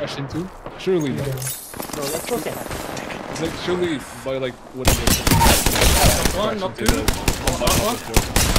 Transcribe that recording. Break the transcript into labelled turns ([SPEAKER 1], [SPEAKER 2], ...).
[SPEAKER 1] crash into? Surely no.
[SPEAKER 2] No, let's look at it.
[SPEAKER 1] It's like surely by like whatever.
[SPEAKER 3] Knock one, knock two.
[SPEAKER 1] Crash into the-
[SPEAKER 3] Knock one.